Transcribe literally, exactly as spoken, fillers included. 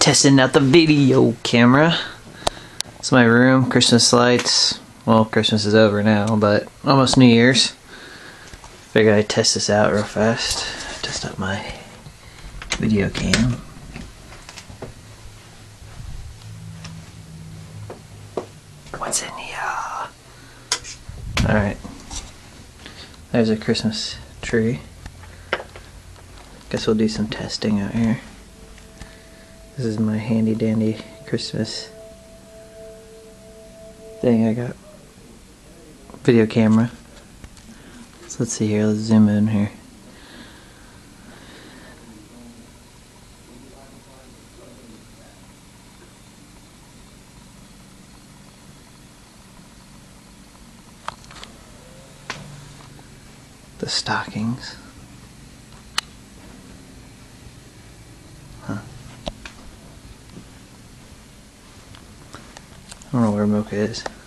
Testing out the video camera. It's my room, Christmas lights. Well, Christmas is over now, but almost New Year's. Figured I'd test this out real fast. Test out my video cam. What's in here? Alright. There's a Christmas tree. Guess we'll do some testing out here. This is my handy dandy Christmas thing I got. Video camera. So let's see here, let's zoom in here. The stockings. Huh. I don't know where Mocha is.